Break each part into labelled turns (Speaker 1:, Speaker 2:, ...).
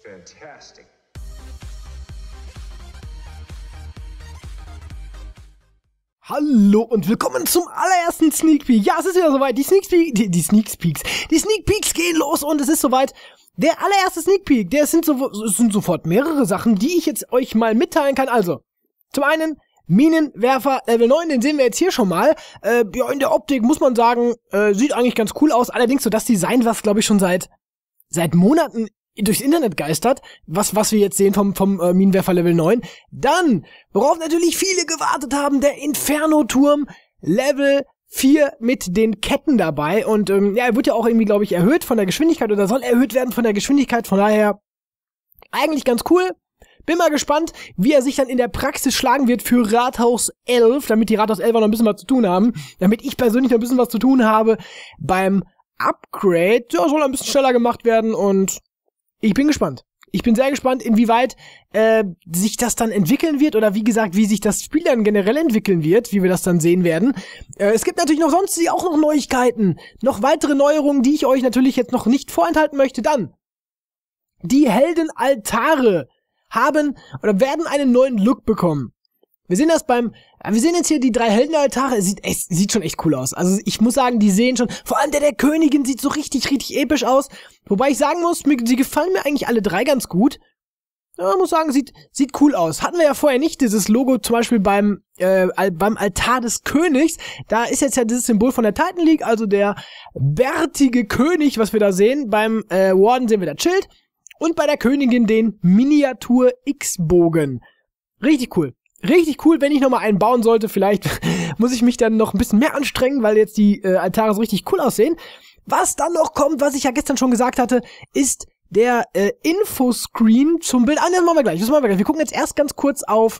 Speaker 1: Fantastic.
Speaker 2: Hallo und willkommen zum allerersten Sneak Peek. Ja, es ist wieder soweit. Die Sneak Peeks gehen los und es ist soweit. Der allererste Sneak Peek, es sind sofort mehrere Sachen, die ich jetzt euch mal mitteilen kann. Also, zum einen Minenwerfer Level 9, den sehen wir jetzt hier schon mal. Ja, in der Optik muss man sagen, sieht eigentlich ganz cool aus. Allerdings so das Design, was glaube ich schon seit Monaten durchs Internet geistert, was wir jetzt sehen vom Minenwerfer Level 9. Dann, worauf natürlich viele gewartet haben, der Inferno-Turm Level 4 mit den Ketten dabei. Und ja, er wird ja auch irgendwie, glaube ich, erhöht von der Geschwindigkeit oder soll erhöht werden von der Geschwindigkeit. Von daher eigentlich ganz cool. Bin mal gespannt, wie er sich dann in der Praxis schlagen wird für Rathaus 11, damit die Rathaus 11 noch ein bisschen was zu tun haben. Damit ich persönlich noch ein bisschen was zu tun habe beim Upgrade. Ja, soll ein bisschen schneller gemacht werden und ich bin gespannt. Ich bin sehr gespannt, inwieweit sich das dann entwickeln wird oder wie gesagt, wie sich das Spiel dann generell entwickeln wird, wie wir das dann sehen werden. Es gibt natürlich noch sonst auch noch Neuigkeiten, noch weitere Neuerungen, die ich euch natürlich jetzt noch nicht vorenthalten möchte. Dann, die Heldenaltare haben oder werden einen neuen Look bekommen. Wir sehen jetzt hier die 3 Heldenaltare. Es sieht schon echt cool aus. Also ich muss sagen, die sehen schon, vor allem der Königin sieht so richtig episch aus. Wobei ich sagen muss, sie gefallen mir eigentlich alle 3 ganz gut. Ja, muss sagen, sieht cool aus. Hatten wir ja vorher nicht, dieses Logo zum Beispiel beim Altar des Königs. Da ist jetzt ja dieses Symbol von der Titan League, also der bärtige König, was wir da sehen. Beim Warden sehen wir das Schild. Und bei der Königin den Miniatur-X-Bogen. Richtig cool. Richtig cool, wenn ich nochmal einen bauen sollte. Vielleicht muss ich mich dann noch ein bisschen mehr anstrengen, weil jetzt die Altare so richtig cool aussehen. Was dann noch kommt, was ich ja gestern schon gesagt hatte, ist der Infoscreen zum Bild. Das machen wir gleich. Wir gucken jetzt erst ganz kurz erstmal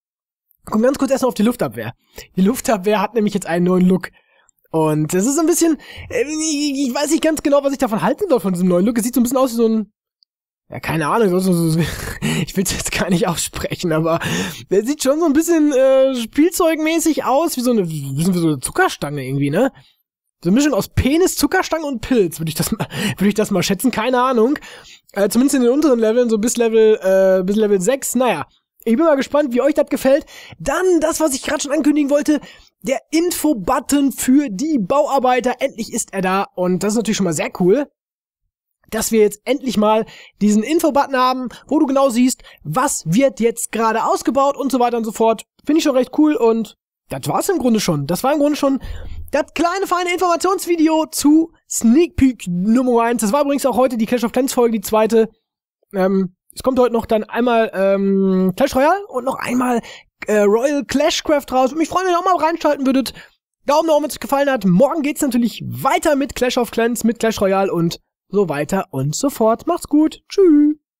Speaker 2: auf die Luftabwehr. Die Luftabwehr hat nämlich jetzt einen neuen Look. Und das ist so ein bisschen, ich weiß nicht ganz genau, was ich davon halten soll von diesem neuen Look. Es sieht so ein bisschen aus wie so ein, ja, keine Ahnung, ich will es jetzt gar nicht aussprechen, aber der sieht schon so ein bisschen spielzeugmäßig aus, wie so eine Zuckerstange irgendwie, ne? So eine Mischung aus Penis, Zuckerstange und Pilz, würde ich das mal schätzen, keine Ahnung. Zumindest in den unteren Leveln, so bis Level 6, naja. Ich bin mal gespannt, wie euch das gefällt. Dann das, was ich gerade schon ankündigen wollte, der Info-Button für die Bauarbeiter, endlich ist er da und das ist natürlich schon mal sehr cool, dass wir jetzt endlich mal diesen Info-Button haben, wo du genau siehst, was wird jetzt gerade ausgebaut und so weiter und so fort. Finde ich schon recht cool und das war's im Grunde schon. Das war im Grunde schon das kleine, feine Informationsvideo zu Sneak Peek Nummer 1. Das war übrigens auch heute die Clash of Clans Folge, die zweite. Es kommt heute noch dann einmal Clash Royale und noch einmal Royal Clashcraft raus. Würde mich freuen, wenn ihr auch mal reinschalten würdet. Daumen nach oben, wenn es euch gefallen hat. Morgen geht's natürlich weiter mit Clash of Clans, mit Clash Royale und so weiter und so fort. Macht's gut. Tschüss.